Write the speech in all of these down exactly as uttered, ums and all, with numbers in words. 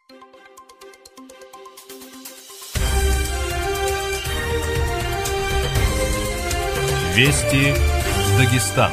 Вести из Дагестана.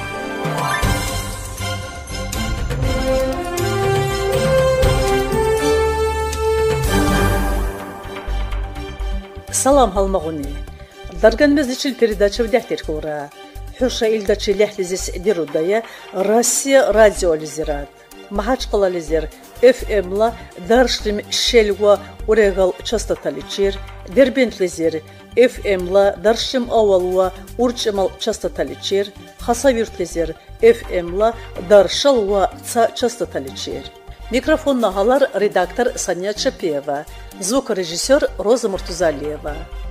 Салам халмагуни. Даргинском передача в Дяхтиркура. Хуша илдачи ляхлизис дирудая Россия радио лизират. Махачкала лизир эф эм-ла дарштим шельва урегал частоталичир. Дербент лизир эф эм-ла дарштим авалва урчемал частоталичир. Хасавирт лизир эф эм-ла даршалва ца частоталичир. Микрофон нагалар редактор Саня Чапева, звукорежиссер Роза Муртузалиева.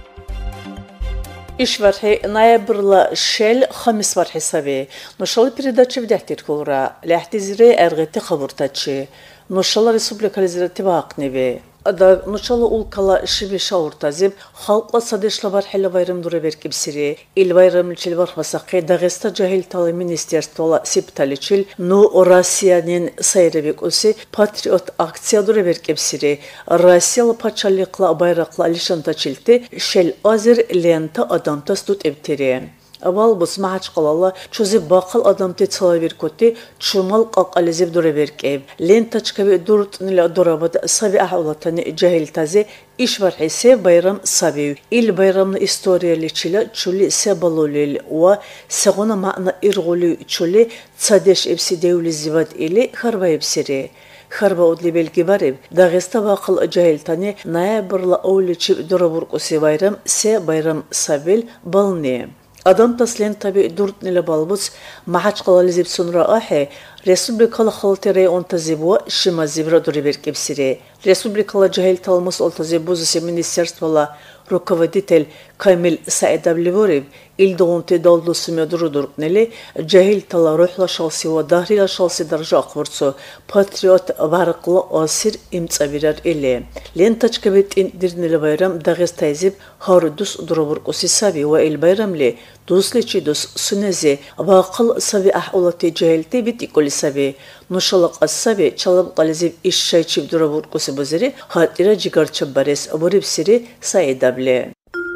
Ишвархи ноябрьла шел хамис вархи сави. Нушал передачи в Дяхтиркура. Ляхтизире эргети хабуртачи. Нушала республика лизиратива акневи. Ада нушала улкала шиби шауртазиб. Халкла садешла вархила вайрам дуре веркибсири. Ил вайрам личил вархвасақи. Дагеста джахил талы министерствола сипталичил. Ну Россиянин сайревик уси. Патриот акция дуре веркибсири. Россияла пачаликла байрақла алишантачилти. Шел азир лента адамтас тут эбтири. Авал бус махачкалала чузи бақал адамти цалавиркоти чумал қақализиб дуре веркеб. Лентачкаби дуртнила дурабад сави ахулатани джахилтази ишвархи се байрам савив. Ил байрамна история личила чули се балулил ва сегона маъна иргули чули цадеш ибси девли зивад или харва ибсири. Харба удли белги бариб. Дагеста вақыл джахилтани ноябрьла оуличи дурабуркуси байрам се байрам савил бални. Адам таслен таби дуртнила балбуц махачкала лизиб сунра ахе республикала халтире онтазибуа шима зибра дури беркебсири. Республикала джахил талмус олтазибузуси министерствола руководитель Камил Саидавливорев илдоонти далдусуме дурудуркнели джахил тала рухла шалси ва дахрила шалси даржа аквурцу патриот варқла асир имцавирар или. Лентачка бит индирнили байрам Дагестайзиб харудус дурабуркуси сави ва ил байрамли дусличи дус сунези вақыл сави ахулати джахилти бит иколи сави. Нушалак ассави чалаб қализиб ишшайчиб дурабуркуси бузири хатира джигарчаб барес абурибсири Саидавли.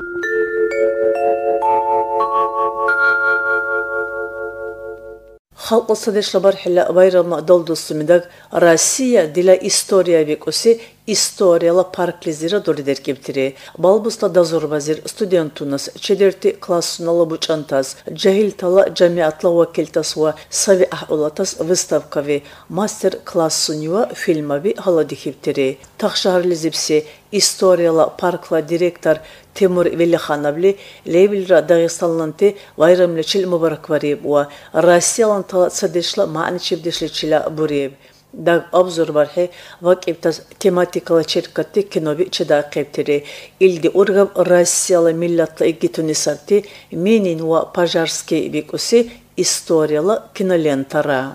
Халқы садешла бархила байрама далдусумидаг Россия дила история викуси историяла парклизира доридер кептири. Балбуста дазорбазир студентунас четверти классунала бучантас джахил тала джамиатла вакилтасва сави ахулатас выставкави мастер классунюа фильмави халади кептири. Тахшарлизипси историяла паркла директор Тимур Велихановли левилра Дагестанланти вайрамлечил мубараквариб ва Россиялан тала садешла мааничибдешличила буриб. Даг обзор бархи вакибтас тематикала черкати кинови чеда кептири. Илди ургав Россияла миллатла игитунисарти менин ва пажарский викуси историяла кинолентара.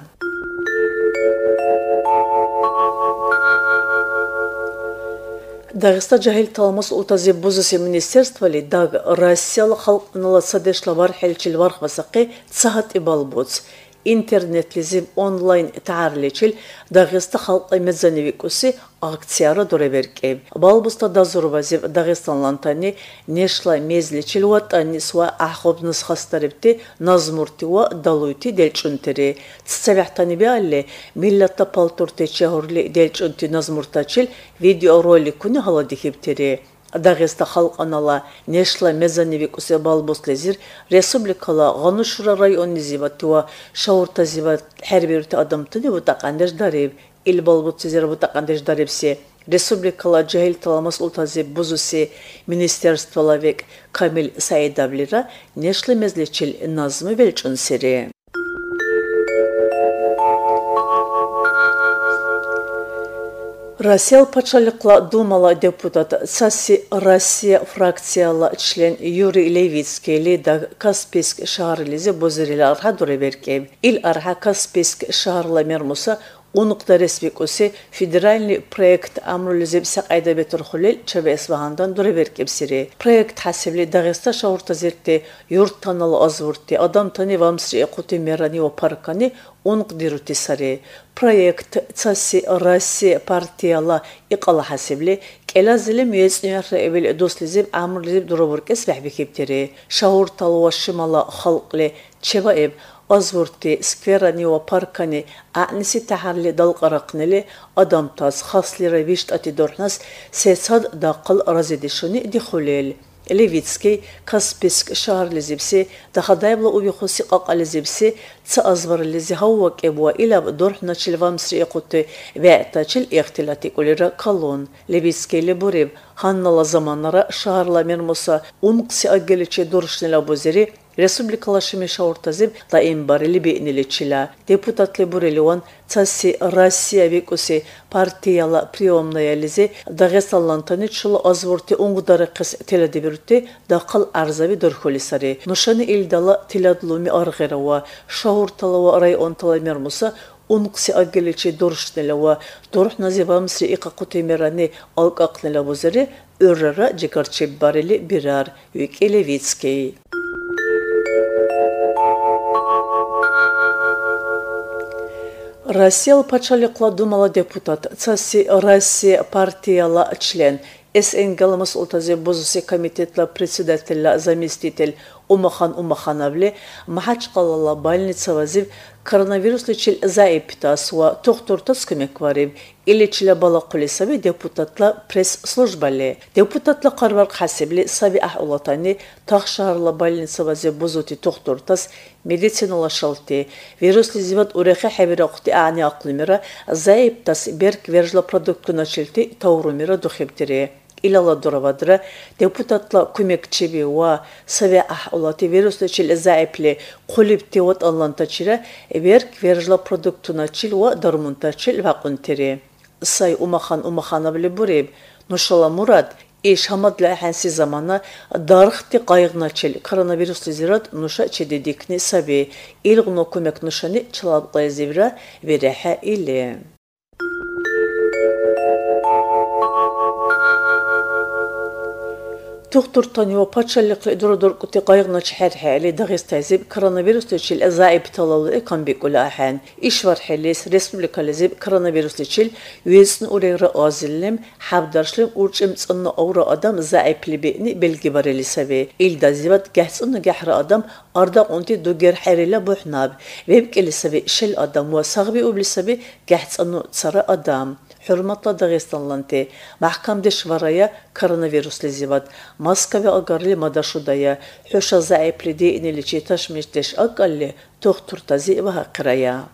Дагеста джахил талмус ултази бузуси министерствали даг Россияла халқнала садешла вархилчил вархвасақи цахат ибалбуц. Интернет лизим онлайн таарличил Дагеста халқы мезаневикуси акцияра дуреберкеб. Балбуста дазурбазив Дагестанлантани нешла мезличил ватани сва ахобныс хастарибти назмурти ва далуйти делчунтери. Ццавяхтани биалли миллатта палтурти чахурли делчунти назмуртачил видеороликуни халадихибтери. Дагеста халқанала нешла мезаневикуси балбуслезир республикала ғанушура район низиватуа шаурта зиват хербирти адамтыни вутақандеш дариб ил балбутсизир вутақандеш дарибси республикала джахил таламас ултази бузуси министерстволавек Камил Саидавлира нешла мезличил назмы велчунсири. Россия пачаликла думала депутат Саси Россия фракцияла член Юрий Левицкий лидаг Каспийск шарлизе бозирила арха дуреберкеб. Ил арха Каспийск шарла мермуса унукта респикуси федеральный проект амрулизиб сақайда бетурхулил чабес вагандан дуреберкебсири. Проект хасибли Дагеста шауртазирти юрттанал азвурти адам тани вамсри экути мерани ва паркани унук дирутисари. Проект цаси Россия партияла иқала хасибли келазили мүйеснюярра эвел дослизиб амрулизиб дурабуркес вахбекептири. Шаурталуа шимала халқли чебаиб Азвурти, скверани ва паркани, аъниси тахарли далқарақнили, адамтаз, хаслира вишт ати дорнас, сесад дақл разидишуни дихулил. Левицкий, Каспийск шарлизибси, дахадайбла убихуси қақализибси, ца азварлизи хауак эбуа илаб дорхначил вамсри иқути, вәтачил ихтилати кулира калун. Левицкий лебуриб, ханнала заманара шарла мермуса, унқси агеличи доршнила бузири, Республикала шими шауртазиб да имбарили бейниличила. Депутатли бурелион цаси Россия викуси партияла приемная лизи Дагесталлантани чула азвурти унгудары қыс теледибирти да қал арзави дорхолисари. Нушани илдала тиладлуми арғирава шаурталава районтала мермуса унқси агеличи доршнилава дорхназибамсри иқақутимирани алқақнила бузири үррара жикарчиб барили бирар Вики Левицкий. Россия пачаликла думала депутат, цаси Россия партияла член, СНГ мас'ултази бузуси комитетла председателя заместитель Умахан Умахановли, Махачкалала больница вазив коронавирус лечил заипитасуа тохтуртас көмекварив, или чила балакули саби депутатла пресс-службали. Депутатла карвар хасибли саби ахулатани тахшарла больница вазив бузути тохтуртас медицинала шалти. Вирус лизиват уреха хавиракути ани аклимира заиптас берк вержла продукту начилти таурумира духибтири. Илала дуравадра депутатла көмекчиби ва сави ахулати вирус лечил заипли кулибти вот аллантачира берк вержла продукту начил ва дармунтачил вакунтири. Сай Умахан Умахановли буриб, нушала мурад, и шамадла ханси замана дархти қайғначил коронавирус лизират нуша чедидикни саби, илгуно көмек нушани чалабqay зивра вереха или. Доктор Танева пачаллиқли дурдуркути қайғнач хәрхәли Дагестазиб коронавирус лечил азаиб талалы камбикула ахан. Ишвар хәлис республикализиб коронавирус лечил юесн урегра азиллим хабдаршлим урчим цынны аура адам заибли бейни белги барели саби. Илдазиват гәхцынны гәхра адам арда онти дугер хәрила бухнаб. Вебкели саби шел адам ва сағби убли саби гәхцынны цара адам. Hürmetli Dağistanlanti, mahkamda şvaraya koronavirus lizivat, Moskva agarli madaşudaya, huşa zaipli deyiniliçi taşmışteş agalli, doktor tazi ve hakkıraya.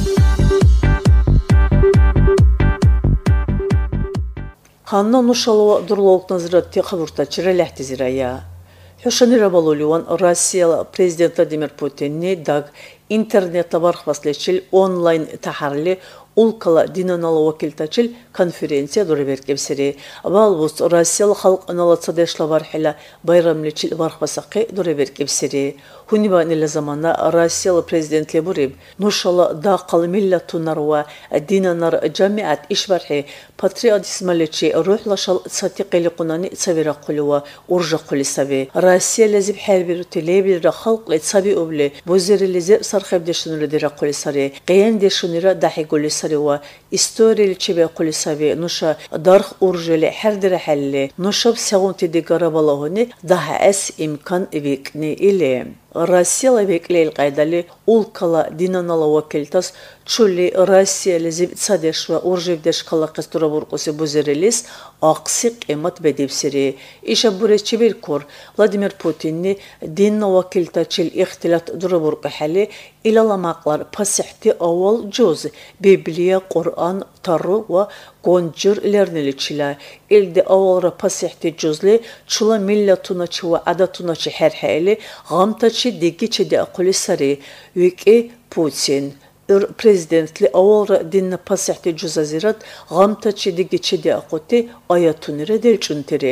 Hanna nuşalova duruluk naziratti xaburtaçıra lehti ziraya. Huşani rabaluluvan Rusya Prezident Vladimir Putin'ni dag internetle barxvasleçil online taharli Улкала динанала вакилтачил конференция дуреберкебсири. Валбус Россия халк аналацадешла вархила байрамличил вархвасақи дуреберкебсири. Хунибанила замана Россия президент лебуриб. Нушала дақал миллатунарва динанар джамиат ишвархи патриотизмаличи рухлашал сатиқили қунани цавирақулуа уржақулисави. Россия лезиб хербирути лебилра халк лицаби убли бузири лезиб сархебдешунури дирақулисари. Қияндешунира дахигулисари история чебе кулисави нуша дарх уржели хердер халли нушаб сагунти дигарабалахуни daha es imkan викни или Россия веклейл қайдали улкала динанала вакилтас чули Россия лезиб цадешва уржевдеш қалақыс турабурқуси бузерелис ақси қимат бедипсири. Иша буречибир кур Владимир Путинни динна вакилтачил ихтилат турабурқы хали ilalamaqlar pasihti awal cüz Bibliya, Kur'an, Tarru ve Gonjur ilerliçiler. İlde avalra pasihti cüzli çula millatunaçı ve adatunaçı herheli gamtaçı digiçi de akulisari Viki Putin. Ür prezidentli avalra dinne pasihti cüzazirat gamtaçı digiçi de akuti ayatunire delçuntiri.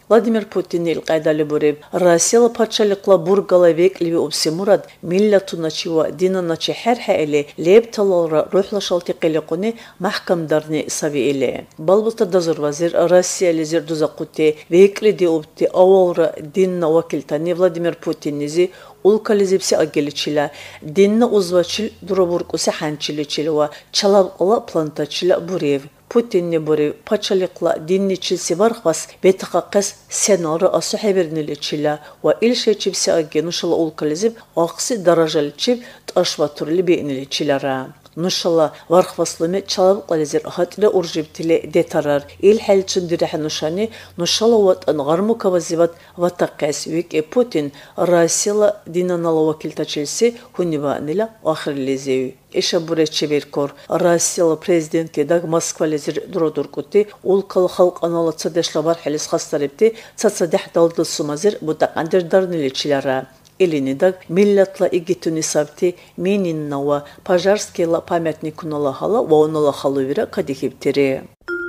Владимир Путин илкайдали буриб Россия патшалыкла бургала векливи обсемурад миллатуначива динаначи херхели лепталора рухлашалтиқилиқуни махкамдарни савииле. Балбута дазур вазир Россия лизир дузақути векли диопти авалра динна вакилтани Владимир Путин низи улкализипси агеличила динна узвачил дуробуркуси ханчиличилва чалавқла плантачила бурев. Путинни бурев пачалиқла динничилси вархвас бетақақас сенары асу хаберниличила ва илшечипси агенушала улкализип ақси даражаличип ташватурли бейниличилара. Нушала вархваслыме чалавқализир хатира уржибтиле детарар ил хальчундирахнушани нушала ват ангармукавазиват ватақас вик Путин Россия динанала вакилтачилси хуниванила ахирлизеви. Иша буречевиркор Россия президентке даг Москвализир дуродуркути улкал халк анала цадешлабар хелис хастарипти цацадах далды сумазир бутақандир дарниличилара. Илини даг миллатла игитуни савти мининнава пожарскийла памятник уналахала ва уналахалувира кадихиптири.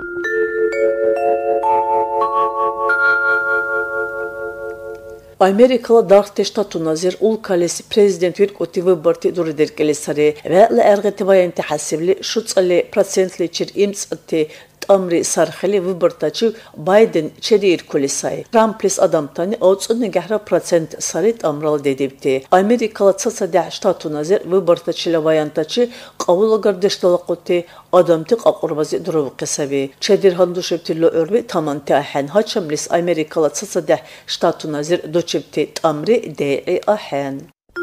Америкала Даргинском штатуназир улкалис президент виркути выборти дуридеркелисари ва ла эргати ваянти хасибли шуцали процентли чир имцати Амри сархали выбортачи Байден чедир кулисай. Трамплис адамтани оцуни гахра процент сарит амрал дедибти. Америкала цацадя штатуназир выбортачила ваянтачи қавулагардешталақути адамти қақурбази дуру қисаби. Чедир хандушептило өрви таманти ахан. Хачамлис Америкала цацадя штатуназир дочепти тамри деи ахан.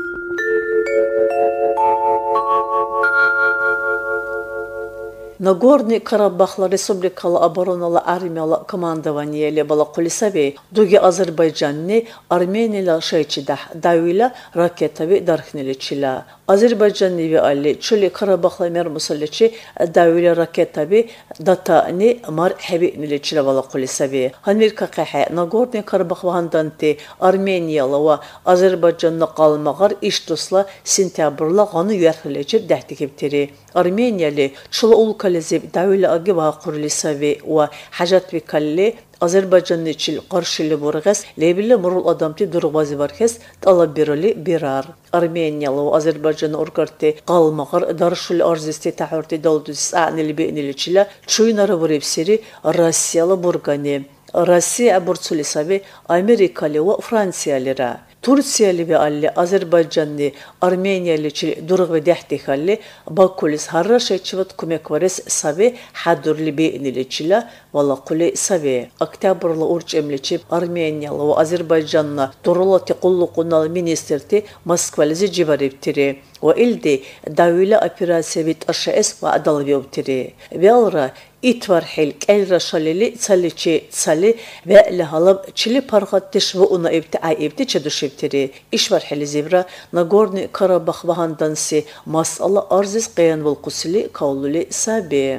Нагорный Карабахла Республикала оборонала армияла командованиеле бала кулисави дуги Азербайджанни Арменияла шейчидах давила ракетави дархниличила. Азербайджанни ви алли чули Карабахла мер мусаличи давила ракетави датани мар хаби ниличила бала кулисави. Ханвирка кахе Нагорный Карабах ванданти Арменияла ва Азербайджанна қалмағар иштусла сентябрла ғаны юархиличир дәхтикиптири. Арменияли чула улкализиб давила аги вақурлисави ва хажат викалли Азербайджанничил қаршили бургас лебилли мурул адамти дурғбази бархес талаббироли бирар. Арменияла ва Азербайджан ургарти қалмағар даршули арзисти тахурти далдузис аънили бейниличила чуйнары бурипсири Россияла бургани. Россия бурцулисави Америкали ва Франциялира. Турцияли ve alli Azerbaycanlı Armeniyalı çi durğu dehti halli bakulis harra şeçivat kumek vares savi hadurli be niliçila valla kule savi Oktabrla urç emliçi Armeniyalı ve Azerbaycanlı durulati qulluqunal ministerti Moskvalizi civariptiri ve ildi davila operasiyevit aşes ve adalviyoptiri ve alra İtvar hilk el raşalili çaliçi çali ve lehalab çili pargattiş ve ona evti ay evti çeduşevtiri. İşvar hili zivra Nagorny Karabakh vahandansi masala arzis qayan volqusili kavluli sabi.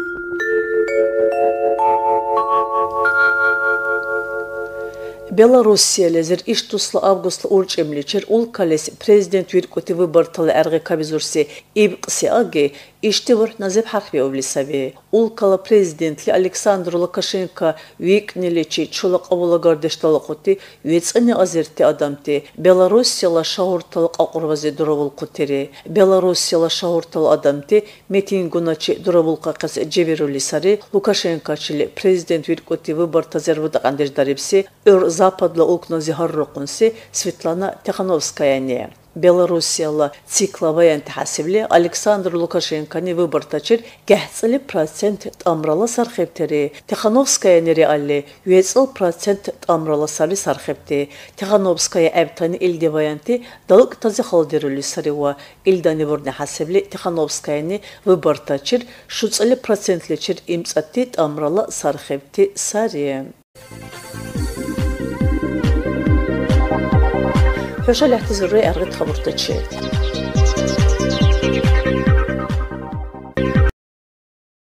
Белоруссия лезер иштусла августла урчемличер улкалес президент виркути выборталы арги кабизурси ибқси аги иштивур назеб хархви овлисави. Улкала президентли Александр Лукашенко викниличи чулак авулагардешталақути вецини азерти адамти Белоруссияла шаурталақ ақурвази дуравулқутери. Белоруссияла шауртал адамти митингуначи дуравулқақас джеверулисари Лукашенко чили президент виркути выбортазер вудақандеждарипси өр западла окнази харрокунси Светлана Тихановскаяне. Белоруссияла цикла ваянт хасивли Александр Лукашенкони выбортачир гәхцили процент тамрала сархептери. Тихановская нереалли юэцл процент тамрала сари сархепти. Тихановская әбтани илди ваянти далык тази халдирули сарива. Илдани вурни хасивли Тихановскаяни выбортачир шуцли процентличир имцати тамрала сархепти сари. Höşə ləhtiz rəy ərğit xaburta çəydi.